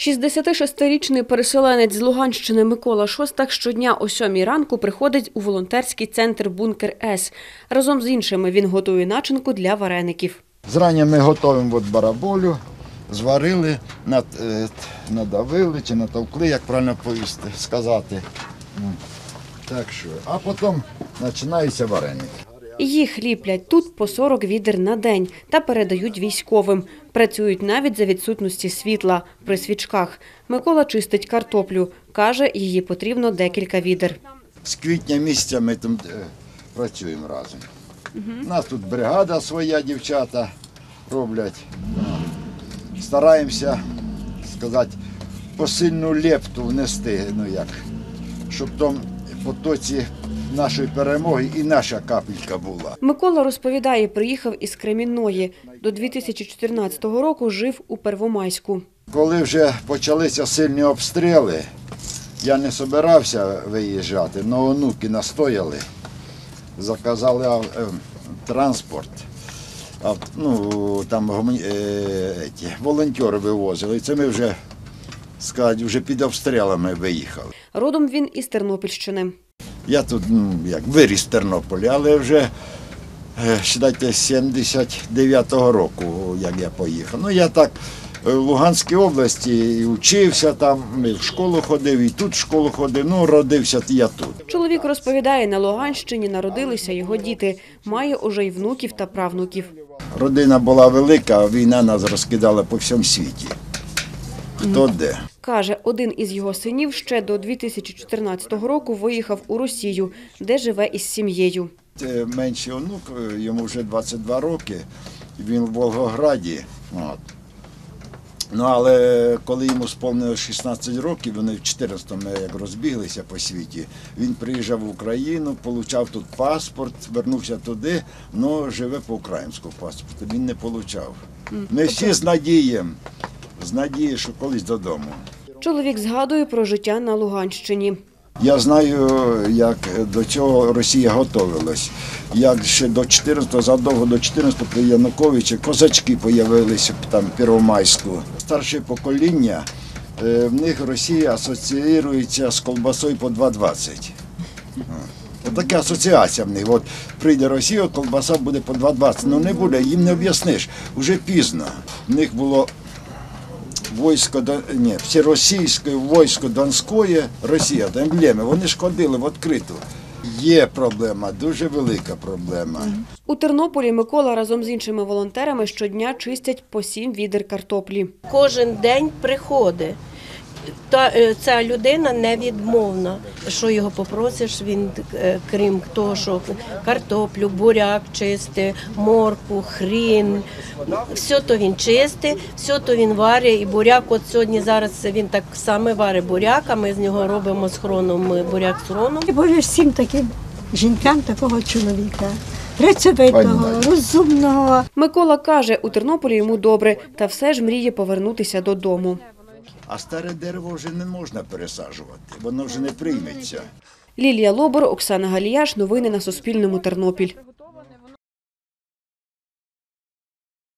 66-річний переселенець з Луганщини Микола Шостак щодня о 7 ранку приходить у волонтерський центр «Бункер С». Разом з іншими він готує начинку для вареників. Зрання ми готуємо бараболю, зварили, надавили чи натовкли, як правильно сказати. Так що, а потім починаються вареники. Їх ліплять тут по 40 відер на день та передають військовим. Працюють навіть за відсутності світла при свічках. Микола чистить картоплю. Каже, її потрібно декілька відер. З квітня місяця ми там працюємо разом. У нас тут бригада своя, дівчата роблять. Стараємося, сказати, посильну лепту внести, щоб там в потоці нашої перемоги і наша капелька була. Микола розповідає, приїхав із Кремінної. До 2014 року жив у Первомайську. Коли вже почалися сильні обстріли, я не збирався виїжджати, але онуки настояли, заказали транспорт. Там волонтери вивозили, і це ми вже під обстрілами виїхали. Родом він із Тернопільщини. Я тут виріс в Тернополі, але вже, вважайте, 79-го року, як я поїхав. Я так в Луганській області і вчився там, і в школу ходив, і тут в школу ходив, родився я тут. Чоловік розповідає, на Луганщині народилися його діти. Має уже й внуків та правнуків. Родина була велика, а війна нас розкидала по всьому світі. Хто де. Каже, один із його синів ще до 2014 року виїхав у Росію, де живе із сім'єю. Менший онук, йому вже 22 роки, він в Волгограді. Але коли йому сповнилось 16 років, вони в 14-му як розбіглися по світі, він приїжджав в Україну, отримав тут паспорт, вернувся туди, але живе по українському паспорту, він не отримав. Ми всі з надією, що колись додому. Чоловік згадує про життя на Луганщині. Я знаю, як до цього Росія готувалась. Як ще задовго до 14-го при Януковичі козачки з'явилися там в Первомайську. Старше покоління, в них Росія асоціюється з колбасою по 2,20. Така асоціація в них. От прийде Росія, колбаса буде по 2,20. Не буде, їм не об'ясниш. Вже пізно. В них було всеросійське військо Донської, Росія, емблеми, вони ж ходили в відкриту. Є проблема, дуже велика проблема. У Тернополі Микола разом з іншими волонтерами щодня чистять по 7 відер картоплі. Кожен день приходить. Ця людина невідмовна. Що його попросиш, він, крім того, що картоплю, буряк чистить, моркву, хрін, все то він чистить, все то він варить. І буряк, от сьогодні зараз він так само варить буряк, а ми з нього робимо з хроном буряк з хроном. Я бажаю всім таким жінкам такого чоловіка. Працьовитого, розумного. Микола каже, у Тернополі йому добре, та все ж мріє повернутися додому. А старе дерево вже не можна пересаджувати, воно вже не прийметься. Лілія Лобур, Оксана Галіяш. Новини на Суспільному. Тернопіль.